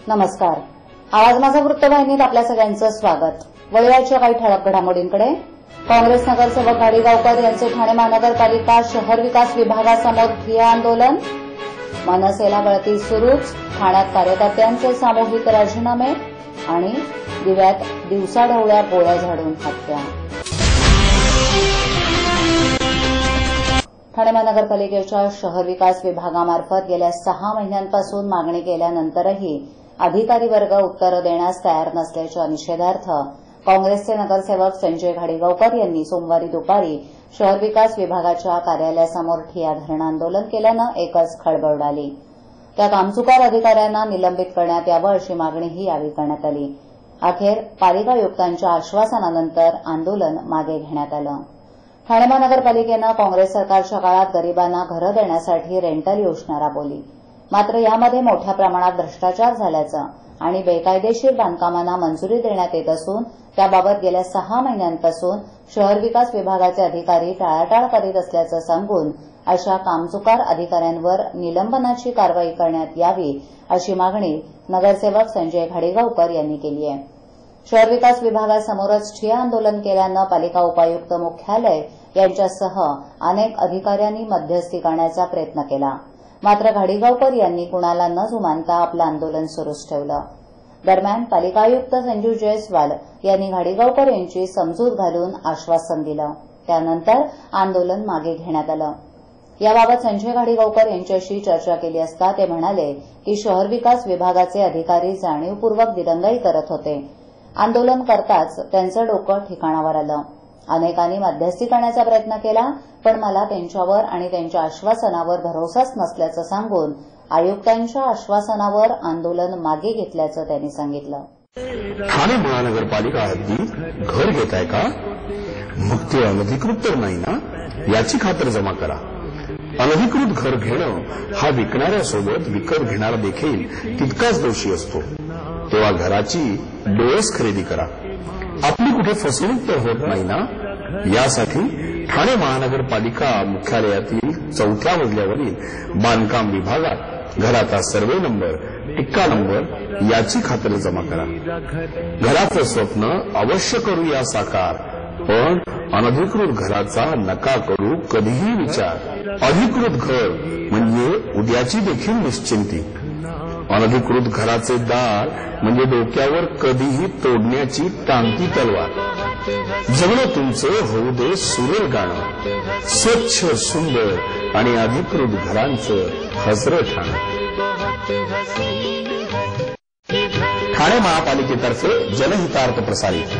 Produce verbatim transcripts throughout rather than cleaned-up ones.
नमस्कार. आवाज माझा वृत्तवाहिनीत आपल्या सगळ्यांचं स्वागत. वळूयाच्या काही ठळक घडामोडींकडे. काँग्रेस नगरसेवक घाडीगावकर यांचे ठाणे महानगरपालिका शहर विकास विभागासमोर ठिय्या आंदोलन. मनसेला गळती सुरूच. ठाण्यात कार्यकर्त्यांचे सामूहिक राजीनामे आणि दिव्यात दिवसाढवळ्या गोळ्या झाडून हत्या. ठाणे महानगरपालिकेच्या शहर विकास विभागामार्फत गेल्या सहा महिन्यांपासून मागणी केल्यानंतरही अधिकारी वर्ग उत्तरं देण्यास तयार नसल्याच्या निषेधार्थ काँग्रेसचे नगरसेवक संजय घाडीगावकर यांनी सोमवारी दुपारी शहर विकास विभागाच्या कार्यालयासमोर ठिय्या धरणं आंदोलन केल्यानं एकच खळबळ उडाली. त्या कामचुकार अधिकाऱ्यांना निलंबित करण्यात यावं अशी मागणीही यावेळी करण्यात आली. अखेर पालिका आयुक्तांच्या आश्वासनानंतर आंदोलन मागे घेण्यात आलं. ठाणे महानगरपालिकेनं काँग्रेस सरकारच्या काळात गरिबांना घरं देण्यासाठी रेंटल योजना राबवली. मात्र यामध्ये मोठ्या प्रमाणात भ्रष्टाचार झाल्याचं आणि बेकायदेशीर बांधकामांना मंजुरी देण्यात येत असून त्याबाबत गेल्या सहा महिन्यांपासून शहर विकास विभागाचे अधिकारी टाळाटाळ करीत असल्याचं सांगून अशा कामचुकार अधिकाऱ्यांवर निलंबनाची कारवाई करण्यात यावी अशी मागणी नगरसेवक संजय घाडीगावकर यांनी केली आहे. शहर विकास विभागासमोरच ठिय्या आंदोलन केल्यानं पालिका उपायुक्त मुख्यालय यांच्यासह अनेक अधिकाऱ्यांनी मध्यस्थी करण्याचा प्रयत्न केला. मात्र घाडीगावकर यांनी कुणाला न जुमानता आपलं आंदोलन सुरूच ठेवलं. दरम्यान पालिका आयुक्त संजू जयस्वाल यांनी घाडीगावकर यांची समजूत घालून आश्वासन दिलं. त्यानंतर आंदोलन मागे घेण्यात आलं. याबाबत संजय घाडीगावकर यांच्याशी चर्चा केली असता ते म्हणाले की शहर विकास विभागाचे अधिकारी जाणीवपूर्वक दिरंगाई करत होते. आंदोलन करताच त्यांचं डोकं ठिकाणावर आलं. अनेकांनी मध्यस्थी करण्याचा प्रयत्न केला, पण मला त्यांच्यावर आणि त्यांच्या आश्वासनावर भरोसाच नसल्याचं सांगून आयुक्तांच्या आश्वासनावर आंदोलन मागे घेतल्याचं त्यांनी सांगितलं. ठाणे महानगरपालिका हद्दीत घर घेताय का? मग ते अनधिकृत तर नाही ना, याची खातर जमा करा. अनधिकृत घर घेणं हा विकणाऱ्यासोबत विकत घेणारा देखील तितकाच दोषी असतो. तेव्हा घराची डोळस खरेदी करा. आपली कुठे फसवणूक तर होत नाही ना, यासाठी ठाणे महानगरपालिका मुख्यालयातील चौथ्या मजल्यावरील बांधकाम विभागात घराचा सर्वे नंबर, टिक्का नंबर याची खात्री जमा करा. घराचं स्वप्न अवश्य करूया साकार, पण अनधिकृत घराचा नका करू कधीही विचार. अधिकृत घर म्हणजे उद्याची देखील निश्चिंती. अनधिकृत घराचे दार म्हणजे डोक्यावर कधीही तोडण्याची टांगती तलवार. जगणं तुमचं होऊ दे सुरेल गाणं, स्वच्छ सुंदर आणि अधिकृत घरांचं हजरं ठाणं. ठाणे महापालिकेतर्फे जनहितार्थ प्रसारित.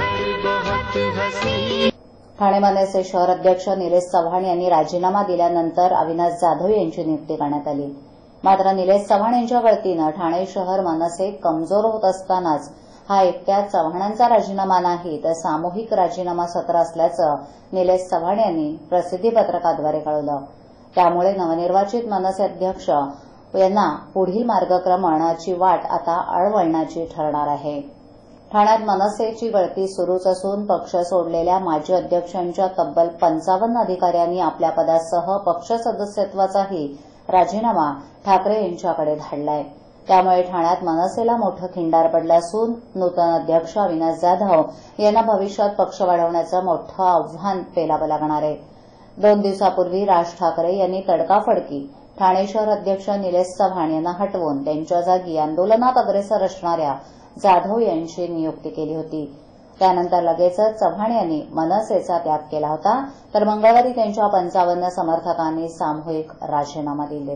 ठाणे मनसे शहर अध्यक्ष निलेश चव्हाण यांनी राजीनामा दिल्यानंतर अविनाश जाधव यांची नियुक्ती करण्यात आली. मात्र निलेश चव्हाण यांच्या गळतीनं ठाणे शहर मनसे कमजोर होत असतानाच हा एकट्या चव्हाणांचा राजीनामा नाही तर सामूहिक राजीनामा सत्र असल्याचं निलेश चव्हाण यांनी प्रसिद्धीपत्रकाद्वारे कळवलं. त्यामुळे नवनिर्वाचित मनसे अध्यक्ष यांना पुढील मार्गक्रमणाची वाट आता आळवळणाची ठरणार आहे. ठाण्यात मनसेची गळती सुरूच असून पक्ष सोडलेल्या माजी अध्यक्षांच्या तब्बल पंचावन्न अधिकाऱ्यांनी आपल्या पदासह पक्ष सदस्यत्वाचाही राजीनामा ठाकरे यांच्याकडे धाडलाय. त्यामुळे ठाण्यात मनसेला मोठं खिंडार पडलं असून नूतन अध्यक्ष अविनाश जाधव यांना भविष्यात पक्ष वाढवण्याचं मोठं आव्हान पेलावं लागणार आहे. दोन दिवसापूर्वी राज ठाकरे यांनी तडकाफडकी ठाणे शहर अध्यक्ष निलेश चव्हाण यांना हटवून त्यांच्या जागी आंदोलनात अग्रेसर असणाऱ्या जाधव यांची नियुक्ती केली होती. त्यानंतर लगेचच चव्हाण यांनी मनसेचा त्याग केला होता, तर मंगळवारी त्यांच्या पंचावन्न समर्थकांनी सामूहिक राजीनामा दिले.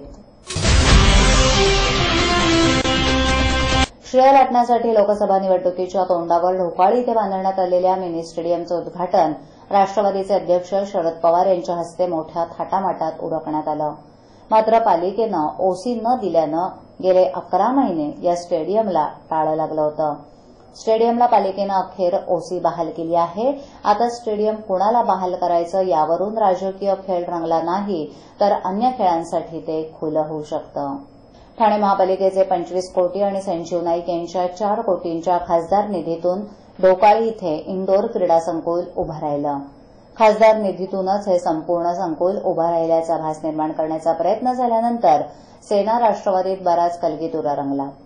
श्रेय लाटण्यासाठी लोकसभा निवडणुकीच्या तोंडावर ढोकाळी इथे बांधण्यात आलेल्या मिनी स्टेडियमचं उद्घाटन राष्ट्रवादीचे अध्यक्ष शरद पवार यांच्या हस्ते मोठ्या थाटामाटात उरकण्यात आलं. मात्र पालिकेनं ओसी न दिल्यानं गेले अकरा महिने या स्टेडियमला टाळं लागलं होतं. स्टेडियमला पालिकेनं अखेर ओसी बहाल केली आहे. आता स्टेडियम कुणाला बहाल करायचं यावरून राजकीय खेळ रंगला नाही तर अन्य खेळांसाठी ते खुलं होऊ शकतं. ठाणे महापालिकेचे पंचवीस कोटी आणि संजीव नाईक यांच्या चार कोटींच्या खासदार निधीतून ढोकाळी इथे इंडोर क्रीडा संकुल उभं राहिलं. खासदार निधीतूनच हे संपूर्ण संकुल उभं राहिल्याचा भास निर्माण करण्याचा प्रयत्न झाल्यानंतर सेना राष्ट्रवादीत बराच कलगीतुरा रंगला.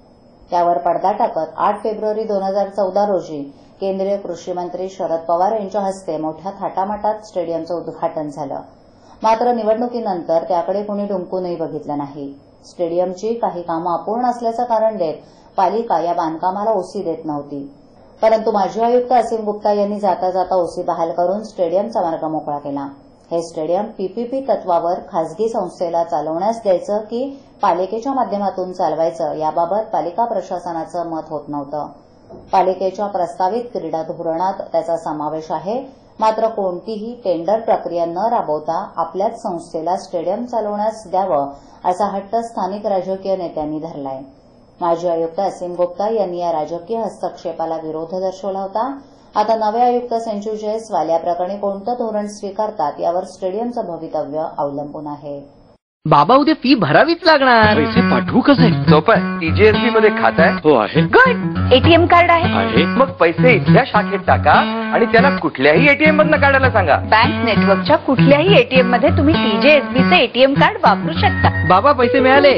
त्यावर पडदा टाकत आठ फेब्रुवारी दोन हजार चौदा रोजी केंद्रीय कृषी मंत्री शरद पवार यांच्या हस्ते मोठ्या थाटामाटात स्टेडियमचं उद्घाटन झालं. मात्र निवडणुकीनंतर त्याकडे कुणी डुंकूनही बघितलं नाही. स्टेडियमची काही कामं अपूर्ण असल्याचं कारण देत पालिका या बांधकामाला ओसी देत नव्हती. परंतु माजी आयुक्त असीम गुप्ता यांनी जाता जाता ओसी बहाल करून स्टेडियमचा मार्ग मोकळा केला. हे स्टेडियम पीपीपी तत्वावर खासगी संस्थेला चालवण्यास द्यायचं की पालिकेच्या माध्यमातून चालवायचं याबाबत पालिका प्रशासनाचं मत होत नव्हतं. पालिकेच्या प्रस्तावित क्रीडा धोरणात त्याचा समावेश आहे. मात्र कोणतीही टेंडर प्रक्रिया न राबवता आपल्याच संस्थेला स्टेडियम चालवण्यास द्यावं असा हट्ट स्थानिक राजकीय नेत्यांनी धरलाय. माजी आयुक्त असीम गुप्ता यांनी या राजकीय हस्तक्षेपाला विरोध दर्शवला होता. आता नवे आयुक्त संजू जयस्वाल या प्रकरणी कोणतं धोरण स्वीकारतात यावर स्टेडियमचं भवितव्य अवलंबून आहे. बाबा उद्या फी भरावीच लागणार. पैसे पाठवू कसे? सोपं आहे. टीजीएसबी मध्ये खातं आहे? हो आहे. गुड. एटीएम कार्ड आहे? आहे. मग पैसे इथल्या शाखेत टाका आणि त्याला कुठल्याही एटीएम मधनं काढायला सांगा. बँक नेटवर्कच्या कुठल्याही एटीएम मध्ये तुम्ही टीजेएसबीचे एटीएम कार्ड वापरू शकता. बाबा पैसे मिळाले.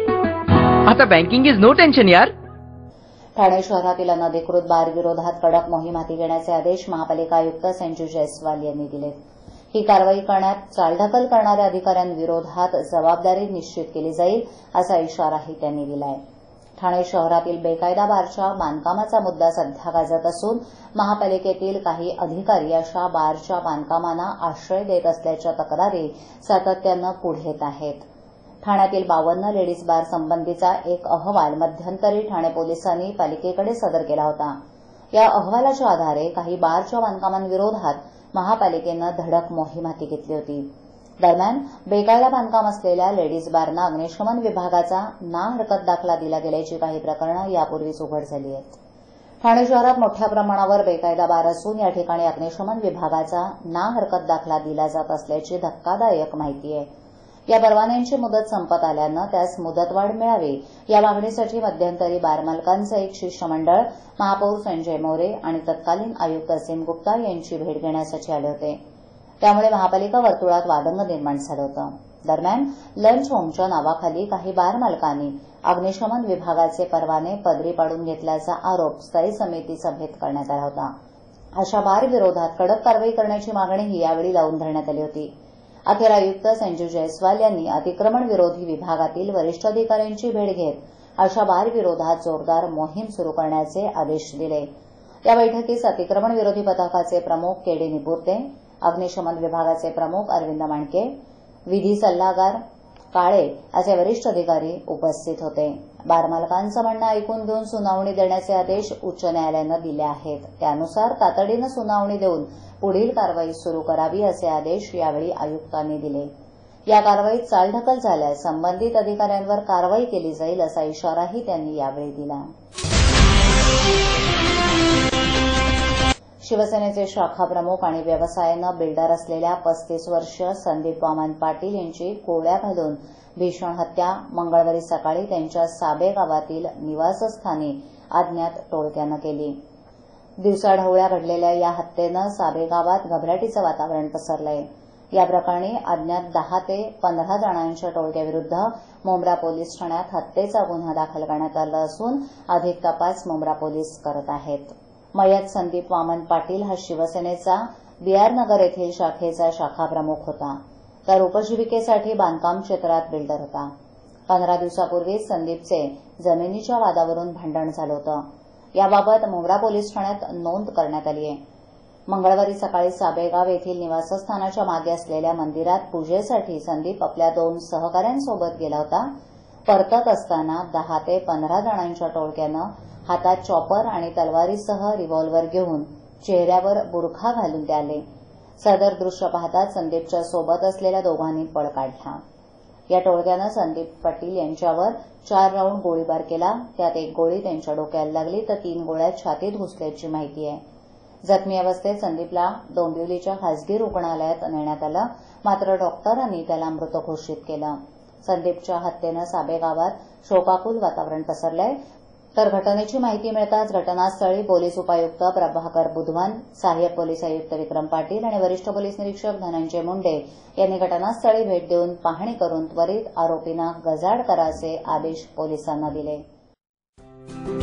आता बँकिंग इज नो टेन्शन यार. ठाणे शहरातील अनधिकृत बार विरोधात कडक मोहीम हाती घेण्याचे आदेश महापालिका आयुक्त संजू जयस्वाल यांनी दिले. ही कारवाई करण्यात चालढकल करणाऱ्या अधिकाऱ्यांविरोधात जबाबदारी निश्चित केली जाईल असा इशाराही त्यांनी दिलाय. ठाणे शहरातील बेकायदा बारच्या बांधकामाचा मुद्दा सध्या गाजत असून महापालिकेतील काही अधिकारी अशा बारच्या बांधकामांना आश्रय देत असल्याच्या तक्रारी सातत्यानं पुढे येत आहेत. ठाण्यातील बावन्न लेडीज बार संबंधीचा एक अहवाल मध्यंतरी ठाणे पोलिसांनी पालिकेकडे सादर केला होता. या अहवालाच्या आधारे काही बारच्या बांधकामांविरोधात महापालिकेनं धडक मोहीम हाती घेतली होती. दरम्यान बेकायदा बांधकाम असलेल्या लेडीज बारना अग्निशमन विभागाचा ना हरकत दाखला दिला गेल्याची काही प्रकरणं यापूर्वीच उघड झाली आहेत. ठाणे शहरात मोठ्या प्रमाणावर बेकायदा बार असून या ठिकाणी अग्निशमन विभागाचा ना हरकत दाखला दिला जात असल्याची धक्कादायक माहिती आहे. या परवान्यांची मुदत संपत आल्यानं त्यास मुदतवाढ मिळावी या मागणीसाठी मध्यंतरी बार मालकांचं एक शिष्टमंडळ महापौर संजय मोरे आणि तत्कालीन आयुक्त असीम गुप्ता यांची भेट घेण्यासाठी आले होते. त्यामुळे महापालिका वर्तुळात वादंग निर्माण झालं होतं. दरम्यान लंच होमच्या नावाखाली काही बार मालकांनी अग्निशमन विभागाचे परवाने पदरी पाडून घेतल्याचा आरोप स्थायी समिती सभेत करण्यात आला होता. अशा बार विरोधात कडक कारवाई करण्याची मागणीही यावेळी लावून धरण्यात आली होती. अखेर आयुक्त संजू जयस्वाल यांनी अतिक्रमण विरोधी विभागातील वरिष्ठ अधिकाऱ्यांची भेट घेत अशा बार विरोधात जोरदार मोहीम सुरू करण्याचे आदेश दिले. या बैठकीस अतिक्रमण विरोधी पथकाचे प्रमुख के डी निपुर्ते, अग्निशमन विभागाचे प्रमुख अरविंद मांडके, विधी सल्लागार काळे असे वरिष्ठ अधिकारी उपस्थित होते. बार मालकांचं म्हणणं ऐकून घेऊन सुनावणी देण्याचे आदेश उच्च न्यायालयानं दिले आहेत. त्यानुसार तातडीनं सुनावणी देऊन पुढील कारवाई सुरू करावी असे आदेश यावेळी आयुक्तांनी दिले. या कारवाईत चालढकल झाल्यास संबंधित अधिकाऱ्यांवर कारवाई केली जाईल असा इशाराही त्यांनी यावेळी दिला. शिवसेनेचे शाखा प्रमुख आणि व्यवसायानं बिल्डर असलेल्या पस्तीस वर्षीय संदीप वामन पाटील यांची गोळ्या घालून भीषण हत्या मंगळवारी सकाळी त्यांच्या साबे गावातील निवासस्थानी अज्ञात टोळक्यानं केली. दिवसाढवळ्या घडलेल्या या हत्येनं साबे गावात घबराटीचं वातावरण पसरलंय. या प्रकरणी अज्ञात दहा ते पंधरा जणांच्या टोळक्याविरुद्ध मुंब्रा पोलीस ठाण्यात हत्येचा गुन्हा दाखल करण्यात आला असून अधिक तपास मुंब्रा पोलीस करत आहेत. मयत संदीप वामन पाटील हा शिवसेनेचा बीआर नगर येथील शाखेचा शाखा प्रमुख होता. तर उपजीविकेसाठी बांधकाम क्षेत्रात बिल्डर होता. पंधरा दिवसापूर्वी संदीपचे जमिनीच्या वादावरून भांडण झालं होतं. याबाबत मुंब्रा पोलीस ठाण्यात नोंद करण्यात आली आहे. मंगळवारी सकाळी साबेगाव येथील निवासस्थानाच्या मागे असलेल्या मंदिरात पूजेसाठी संदीप आपल्या दोन सहकाऱ्यांसोबत गेला होता. परतत असताना दहा ते पंधरा जणांच्या टोळक्यानं हातात चॉपर आणि तलवारीसह रिव्हॉल्व्हर घेऊन चेहऱ्यावर बुरखा घालून ते आले. सदर दृश्य पाहताच संदीपच्या सोबत असलेल्या दोघांनी पळ काढला. या टोळक्यानं संदीप पाटील यांच्यावर चार राऊंड गोळीबार केला. त्यात एक गोळी त्यांच्या डोक्याला लागली तर तीन गोळ्या छातीत घुसल्याची माहिती आहे. जखमी अवस्थेत संदीपला डोंबिवलीच्या खासगी रुग्णालयात नेण्यात आलं. मात्र डॉक्टरांनी त्याला मृत घोषित केलं. संदीपच्या हत्येनं साबे गावात शोकाकुल वातावरण पसरलंय. तर घटनेची माहिती मिळताच घटनास्थळी पोलीस उपायुक्त प्रभाकर बुधवान, सहाय्यक पोलीस आयुक्त विक्रम पाटील आणि वरिष्ठ पोलीस निरीक्षक धनंजय मुंडे यांनी घटनास्थळी भेट देऊन पाहणी करून त्वरित आरोपींना गजाआड करायचे आदेश पोलिसांना दिले.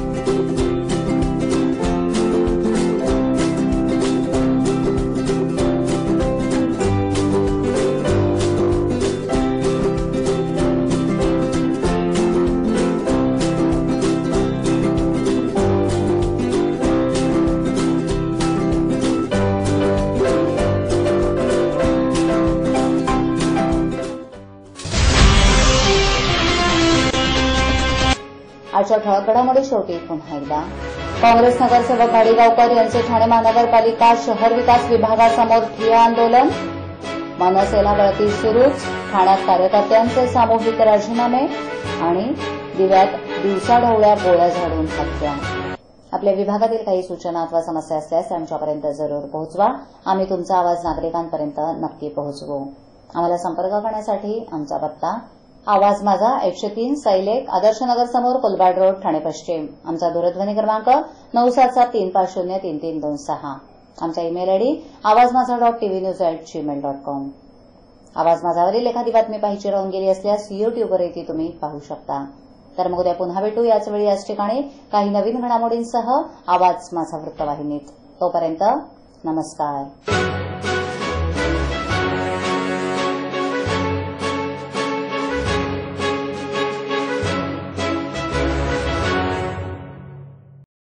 आजच्या ठळक घडामोडी शेवटी पुन्हा एकदा काँग्रेस नगरसेवक गाडीगावकर यांचे ठाणे महानगरपालिका शहर विकास विभागासमोर ठिय्या आंदोलन. मनसेला गळती सुरूच, ठाण्यात कार्यकर्त्यांचे सामूहिक राजीनामे आणि दिव्यात दिवसाढवळ्या गोळ्या झाडून हत्या. आपल्या विभागातील काही सूचना अथवा समस्या असल्यास आमच्यापर्यंत जरूर पोहोचवा. आम्ही तुमचा आवाज नागरिकांपर्यंत नक्की पोहोचवू. आम्हाला संपर्क करण्यासाठी आमचा पत्ता आवाज माझा एकशे तीन सैलेख आदर्शनगर समोर कोलबाड रोड ठाणे पश्चिम. आमचा दूरध्वनी क्रमांक नऊ सात सात तीन पाच शून्य तीन तीन दोन सहा. आमचा email ID Awaaz Majha dot TV news at Gmail dot com. Awaaz माझावरील एखादी बातमी पाहिजे राहून गेली असल्यास युट्यूबवरही ती तुम्ही पाहू शकता. तर मग उद्या पुन्हा भेटू याच वेळी याच ठिकाणी काही नवीन घडामोडींसह आवाज माझा वृत्तवाहिनीत. तोपर्यंत नमस्कार.